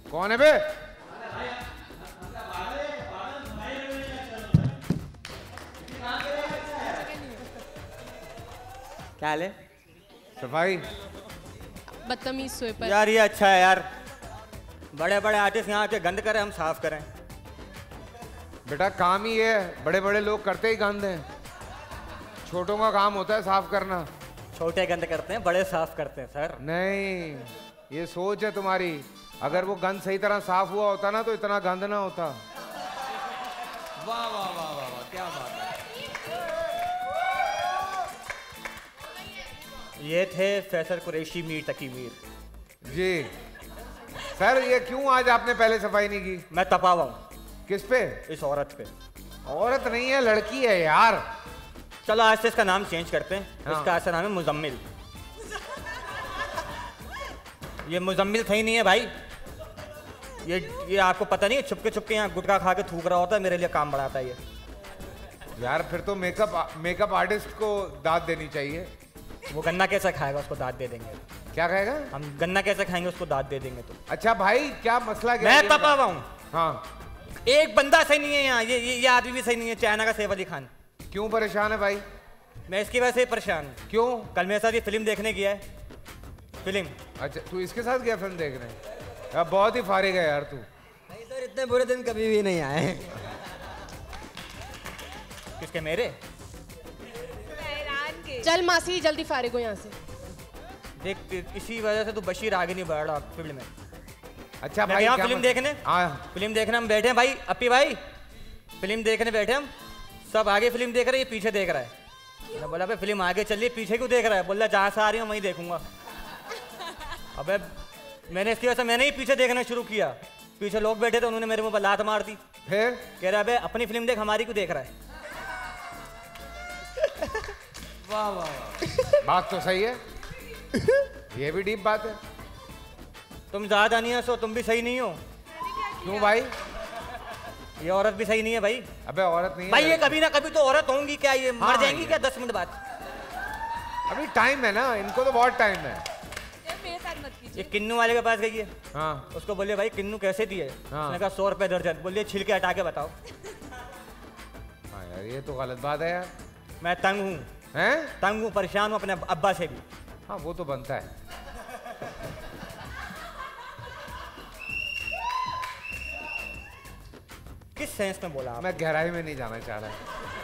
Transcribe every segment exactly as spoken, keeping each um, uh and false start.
कौन है बे? क्या ले? सफाई। बदतमीज स्वीपर। यार ये अच्छा है यार, बड़े बड़े आर्टिस्ट यहाँ के गंद करें, हम साफ करें। बेटा काम ही है, बड़े बड़े लोग करते ही गंद हैं, छोटों का काम होता है साफ करना। छोटे गंद करते हैं, बड़े साफ करते हैं सर। नहीं, ये सोच है तुम्हारी। अगर वो गंद सही तरह साफ हुआ होता ना तो इतना गंद ना होता। वाह वाह वाह वाह वाह, क्या बात है। ये थे फैसल कुरैशी मीर तकी मीर जी। सर ये क्यों आज आपने पहले सफाई नहीं की? मैं तपा हुआ हूँ। किस पे? इस औरत पे। औरत नहीं है, लड़की है यार। चलो आज से इसका नाम चेंज करते हैं। हाँ। इसका असल नाम है मुजम्मिल। ये मुजम्मिल सही नहीं है भाई। ये ये आपको पता नहीं है, छुपके छुपके यहाँ गुटखा खा के थूक रहा होता है, मेरे लिए काम बढ़ाता है ये। यार फिर तो मेकअप मेकअप आर्टिस्ट को दाद देनी चाहिए। वो गन्ना कैसे खाएगा, उसको दाद दे देंगे। क्या कहेगा? हम गन्ना कैसे खाएंगे, उसको दाद दे देंगे। तो अच्छा भाई क्या मसला क्या है? मैं तपा हुआ हूँ। हाँ। एक बंदा सही नहीं है यहाँ, ये ये, ये आदमी भी सही नहीं है, चाइना का सैफ अली खान। क्यों परेशान है भाई? मैं इसकी वजह से परेशान हूँ। क्यों? कल मेरे साथ ये फिल्म देखने गया है। फिल्म। अच्छा तू इसके साथ गया फिल्म देखने? यार बहुत ही फारिग है यार तू। नहीं सर, इतने बुरे दिन कभी भी नहीं आए। किसके? मेरे? चल मासी जल्दी फारिग हो यहाँ से। देख इसी वजह से तू बशीर आगे नहीं बढ़ रहा फिल्म में। अच्छा मैं भाई यहाँ क्या फिल्म मत... देखने हाँ फिल्म देखने हम बैठे हैं भाई। अपी भाई फिल्म देखने बैठे हम सब, आगे फिल्म देख रहे हैं, ये पीछे देख रहा है। मैं बोला भाई फिल्म आगे चल रही है, पीछे क्यों देख रहा है? बोल रहा जहाँ से आ रही हूँ वहीं देखूंगा। अबे मैंने इसकी वजह से मैंने ही पीछे देखना शुरू किया। पीछे लोग बैठे थे, उन्होंने मेरे मुंह पर लात मार दी। फिर कह रहा है अपनी फिल्म देख, हमारी क्यों देख रहा है? वाह वाह वाह, बात तो सही है। ये भी डीप बात है। तुम ज्यादा नहीं है सो तुम भी सही नहीं हो। क्यों भाई? ये औरत भी सही नहीं है भाई। अबे औरत नहीं है भाई ये कभी ना कभी तो औरत होंगी क्या? ये हाँ, मर जाएंगी ये। क्या दस मिनट बाद? अभी टाइम है ना, इनको तो बहुत टाइम है। ये किन्नू वाले के पास गई है। हाँ। उसको बोले भाई किन्नू कैसे दिए? हाँ। उसने कहा सौ रुपए दर्जन। बोलिए छिलके हटा के बताओ। हाँ यार ये तो गलत बात है यार। मैं तंग हूँ, हैं? तंग हूँ, परेशान हूँ अपने अब्बा से भी। हाँ वो तो बनता है। किस सेंस में बोला आप? मैं गहराई में नहीं जाना चाह रहा।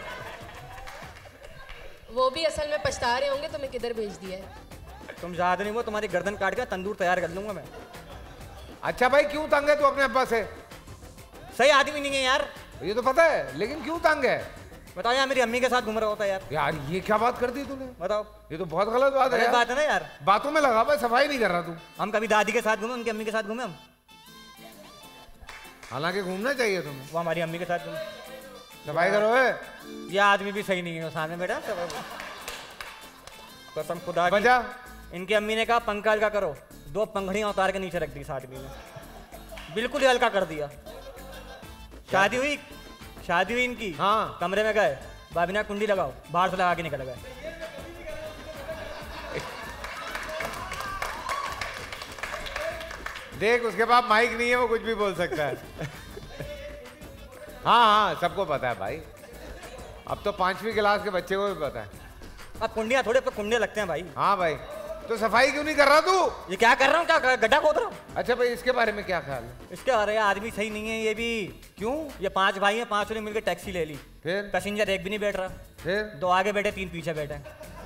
वो भी असल में पछता रहे होंगे तुम्हें किधर भेज दिया है। तुम ज्यादा नहीं, वो तुम्हारी गर्दन काट के तंदूर तैयार कर लूंगा मैं। अच्छा भाई क्यों तंग है तू अपने अब्बा से? सही आदमी नहीं है यार। ये तो पता है, लेकिन क्यों तंग है? बताओ यार, मेरी अम्मी के साथ घूम रहा होता है यार। यार ये क्या बात कर दी तूने? बताओ। ये तो बहुत गलत बात है गलत यार। बात है ना यार। बातों में लगा भाई, सफाई नहीं कर रहा तू। हम कभी दादी के साथ घूमे, उनकी अम्मी के साथ घूमे हम। हालांकि घूमना चाहिए तुम्हें। वो हमारी अम्मी के साथ घूमे। सफाई करो है। ये आदमी भी सही नहीं है सामने बेटा। कसम खुदा की। बजा। इनकी अम्मी ने कहा पंखा हल्का करो, दो पंखड़ियां उतार के नीचे रख दी इस आदमी ने, बिल्कुल ही हल्का कर दिया। शादी हुई शादी हुई इनकी। हाँ। कमरे में गए, भाभी ने कुंडी लगाओ, बाहर से लगा के निकल गए। देख उसके पास माइक नहीं है, वो कुछ भी बोल सकता है। हाँ हाँ सबको पता है भाई, अब तो पांचवी क्लास के बच्चे को भी पता है। अब कुंडियां थोड़े पर कुंडे लगते हैं भाई। हाँ भाई, तो सफाई क्यों नहीं कर रहा तू? ये क्या कर रहा हूँ, क्या गड्ढा खोद रहा हूँ? अच्छा भाई इसके बारे में क्या ख्याल है? इसके अरे आदमी सही नहीं है ये भी। क्यों? ये पांच भाई हैं, पांचों ने मिलकर टैक्सी ले ली। फिर? पैसेंजर एक भी नहीं बैठ रहा। फिर? दो आगे बैठे, तीन पीछे बैठे।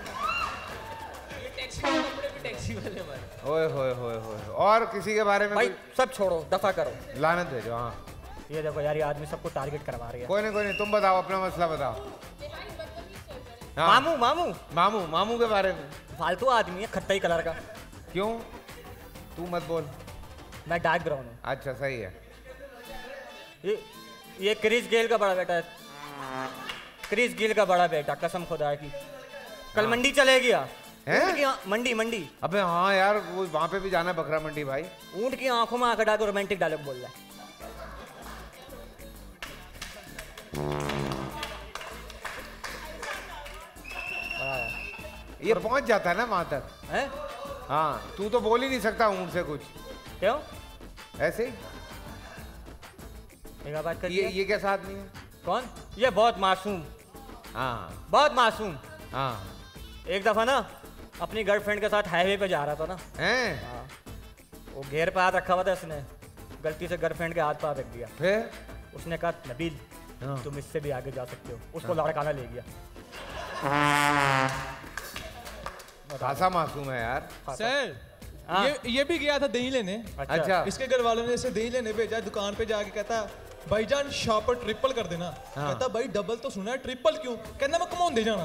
ओए होए होए होए। और किसी के बारे में भाई कोई... सब छोड़ो, दफा करो। लानत भेजो। हाँ ये देखो यार, ये आदमी सबको टारगेट करवा रही है। कोई नहीं कोई नहीं, तुम बताओ अपना मसला बताओ। हाँ। मामू मामू मामू मामू के बारे में। फालतू आदमी है, खट्टाई कलर का। क्यों? तू मत बोल। मैं डार्क ब्राउन हूँ। अच्छा सही है। ये ये क्रिस गेल का बड़ा बेटा है। क्रिस गेल का बड़ा बेटा, कसम खुदा की। कल हाँ। मंडी चले गया। हैं? ऊँट की आ- मंडी मंडी अबे हाँ यार, वो वहाँ पे भी जाना है, बकरा मंडी भाई। ऊँट की आंखों में आंखें डाल के रोमांटिक डायलॉग बोल रहा है। ये पहुंच जाता है ना वहां तक। हैं? हाँ तू तो बोल ही नहीं सकता ऊँट से कुछ। क्यों? ऐसे ही? एक बात ये करिए। ये कैसा आदमी है? कौन? ये बहुत मासूम, हाँ बहुत मासूम। हाँ। एक दफा ना अपनी गर्लफ्रेंड के साथ हाईवे पे जा रहा था ना, हैं? हाँ, वो घेर पे हाथ रखा हुआ था, उसने गलती से गर्लफ्रेंड के हाथ पर रख दिया। फिर? उसने कहा नबील हाँ। तुम इससे भी आगे जा सकते हो। उसको लड़काना ले गया। खासा मासूम है यार। सर हाँ। ये ये भी गया था दही लेने। अच्छा, अच्छा। इसके घर वालों ने इसे दही लेने भेजा, दुकान पे जाके कहता भाईजान शॉपर ट्रिपल कर देना। हाँ। कहता भाई डबल तो सुना है, ट्रिपल क्यों? कहना मैं कमाऊं दे जाना।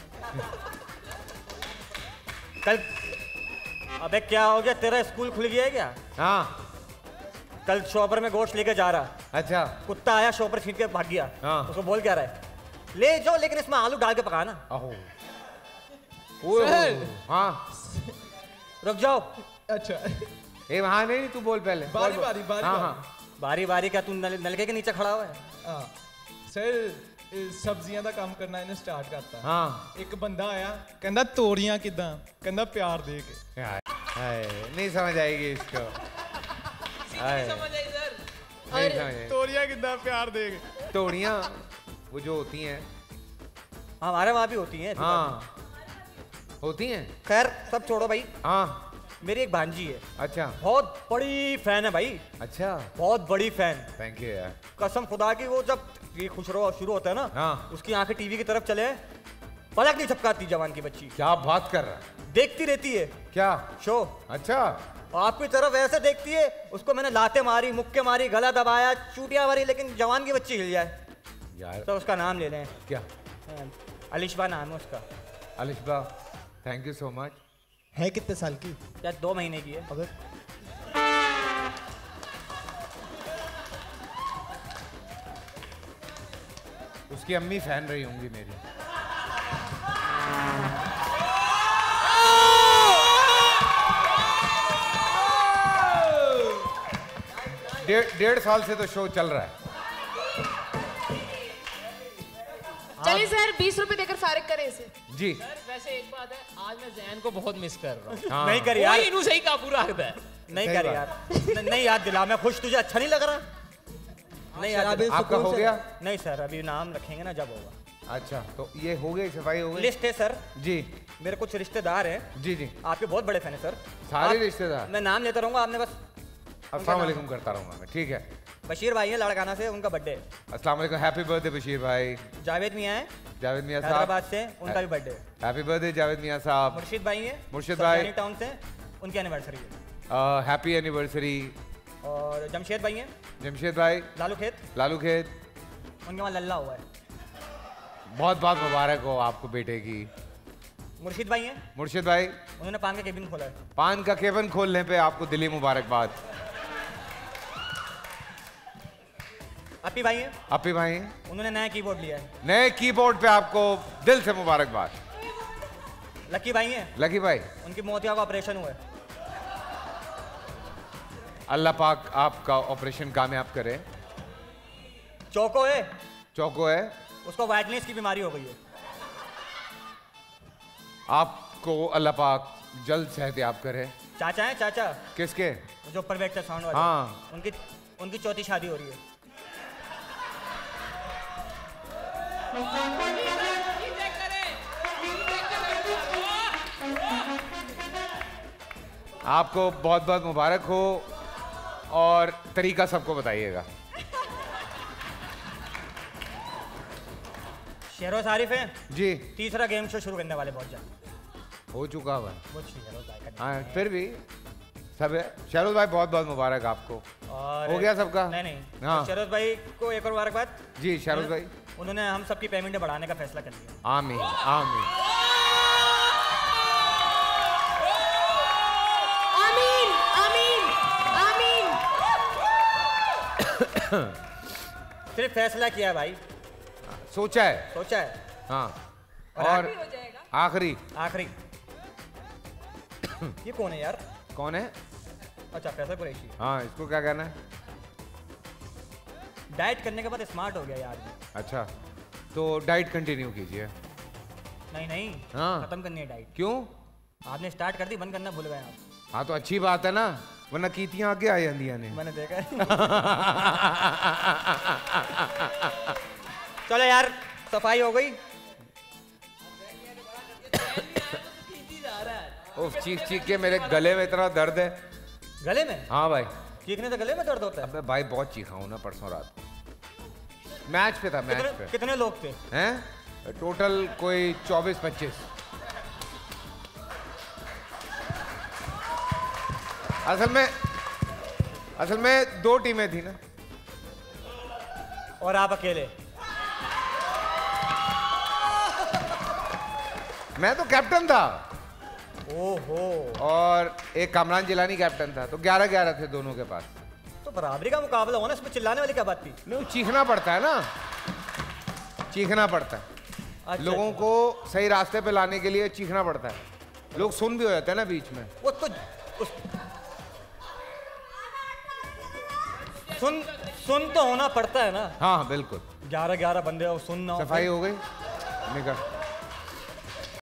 कल अबे क्या हो गया, तेरा स्कूल खुल गया है क्या? हाँ। कल शॉपर में गोश्त लेके जा रहा, अच्छा। कुत्ता आया शॉपर छीन के भाग गया। हाँ। उसको बोल क्या रहा है, ले जाओ लेकिन इसमें आलू डाल के पकाना। अहो। ओए, सर। हाँ। रुक जाओ। अच्छा ए वहाँ नहीं, तू बोल पहले। बारी बोल, बारी बारी हाँ बारी। हाँ। बारी बारी क्या तू नल, नलके के नीचे खड़ा हुआ है? हाँ सर सब्जियां ਦਾ ਕੰਮ ਕਰਨਾ ਇਹਨੇ ਸਟਾਰਟ ਕਰਤਾ। हाँ। ਇੱਕ ਬੰਦਾ ਆਇਆ ਕਹਿੰਦਾ ਤੋਰੀਆਂ ਕਿਦਾਂ? ਕਹਿੰਦਾ ਪਿਆਰ ਦੇ ਕੇ। हाय, हाय, नहीं समझ आएगी इसको। हाय, नहीं समझ आएगी। ਤੋਰੀਆਂ ਕਿਦਾਂ ਪਿਆਰ ਦੇ ਕੇ? तोड़ियाँ वो जो होती हैं, हमारे वहाँ भी होती हैं। हाँ होती हैं। खैर सब छोड़ो भाई, हाँ। मेरी एक भांजी है, अच्छा बहुत बड़ी फैन है भाई, अच्छा। बहुत बड़ी फैन। थैंक यू यार। कसम खुदा की, वो जब ये खुशरो शुरू होता है ना, हाँ। उसकी आंखें टीवी की तरफ चले, पलक नहीं झपकाती जवान की बच्ची, क्या बात कर रहा है? देखती रहती है क्या? शो। अच्छा। आपकी तरफ ऐसे देखती है, उसको मैंने लाते मारी, मुक्के मारी, गला दबाया, चूटियां मारी, लेकिन जवान की बच्ची हिल जाए यार तो उसका नाम ले लें। क्या? अलिशबा नाम है उसका। Alishba, thank you so much. है कितने साल की? या दो महीने की है। अगर उसकी अम्मी फैन रही होंगी मेरी। डेढ़ डेढ़ साल से तो शो चल रहा है। चलिए सर बीस रुपए देकर फारिग करें इसे। जी। वैसे एक बात है, आज मैं जैन को बहुत मिस कर रहा हूँ। हाँ। नहीं कर यार, कोई इन्हू सही काबू रखता है। नहीं सही कर बात। यार, न- नहीं याद दिला, मैं खुश, तुझे अच्छा नहीं लग रहा? नहीं याद दिला। आपका हो गया? नहीं सर, अभी नाम रखेंगे ना जब होगा। अच्छा तो ये हो गई, सफाई हो गई। लिस्ट है सर, जी मेरे कुछ रिश्तेदार हैं, जी जी। आपके बहुत बड़े फैन है सर। सारे आप- रिश्तेदार? मैं नाम लेता रहूंगा, आपने बस। अस्सलाम वालेकुम करता रहूंगा मैं, ठीक है। बशीर भाई हैं लड़काना से, उनका बर्थडे। अस्सलाम वालेकुम, हैप्पी बर्थडे बशीर भाई। जावेद मियाँ हैं जावेद मियाँ साहब, हैदराबाद से, उनका भी बर्थडे। हैप्पी बर्थडे जावेद मियाँ साहब। मुर्शिद भाई हैं मुर्शिद भाई। सुल्तानी टाउन से, उनकी एनिवर्सरी है। Happy anniversary. और जमशेद भाई हैं जमशेद भाई, लालू खेत, लालू खेत, उनके वहाँ लल्ला हुआ है। बहुत बहुत मुबारक हो आपको बेटे की। मुर्शिद भाई हैं, मुर्शिद भाई, उन्होंने पान का केबिन खोला है। पान का केबिन खोलने पे आपको दिली मुबारकबाद। अपी भाई हैं, अपी भाई, उन्होंने नया कीबोर्ड लिया है। नए कीबोर्ड पे आपको दिल से मुबारकबाद। लकी भाई हैं, लकी भाई, उनकी मोतिया का ऑपरेशन हुआ है। अल्लाह पाक आपका ऑपरेशन कामयाब करे। चौको है, चौको है, उसको वाइटनेस की बीमारी हो गई है। आपको अल्लाह पाक जल्द सेहतयाब करे। चाचा हैं, चाचा किसके? जो ऊपर बैठते साउंड वाले, हाँ। उनकी उनकी चौथी शादी हो रही है। आपको बहुत बहुत मुबारक हो और तरीका सबको बताइएगा। शेरोज आरिफ हैं, जी तीसरा गेम शो शुरू करने वाले बहुत जल्द। हो चुका हुआ है। वो शेरोज भाई का हाँ फिर भी सब है। शहरोज भाई बहुत बहुत मुबारक आपको। और हो गया सबका? नहीं नहीं हाँ। शेरोज भाई को एक और मुबारकबाद। जी शहरोज भाई, उन्होंने हम सबकी पेमेंट बढ़ाने का फैसला कर लिया। आमीन आमीन। आमीन आमीन आमीन। सिर्फ फैसला किया भाई, सोचा है। सोचा है। हाँ और और आखिरी आखिरी ये कौन है यार? कौन है? अच्छा फैसल कुरैशी। हाँ इसको क्या कहना है? डाइट करने के बाद स्मार्ट हो गया यार। अच्छा तो डाइट कंटिन्यू कीजिए। नहीं नहीं, हाँ। खत्म करनी है डाइट। क्यों? आपने स्टार्ट कर दी, बंद करना भूल गए आप। हाँ तो अच्छी बात है ना, वरना कीतियां आगे आ जांदियां ने। मैंने देखा है। चलो यार सफाई हो गई। उफ, चीख चीख के मेरे गले में इतना दर्द है। गले में? हाँ भाई, चीखने से गले में दर्द होता है? अबे भाई बहुत चीखा हूँ ना परसों रात को। मैच पे था, मैच कितने, पे। कितने लोग थे? हैं? टोटल कोई चौबीस पच्चीस। असल में असल में दो टीमें थी ना। और आप अकेले? मैं तो कैप्टन था। ओहो। और एक कामरान जिलानी कैप्टन था, तो ग्यारह ग्यारह थे दोनों के पास। तो बराबरी का मुकाबला होना, इसमें चिल्लाने वाली क्या बात थी? नहीं, चीखना पड़ता है ना, चीखना पड़ता है। अच्छा, लोगों अच्छा। को सही रास्ते पे लाने के लिए चीखना पड़ता है। लोग सुन भी हो जाते हैं ना बीच में। वो तो उस... सुन सुन तो होना पड़ता है ना। हाँ बिल्कुल। ग्यारह ग्यारह बंदे और सुनना। सफाई हो गई, निकल।